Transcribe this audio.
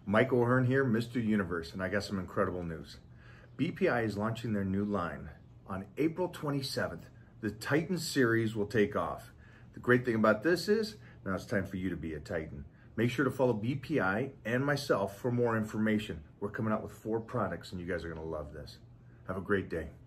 Mike O'Hearn here, Mr. Universe, and I got some incredible news. BPI is launching their new line. On April 27th, the Titan series will take off. The great thing about this is, now it's time for you to be a Titan. Make sure to follow BPI and myself for more information. We're coming out with 4 products and you guys are gonna love this. Have a great day.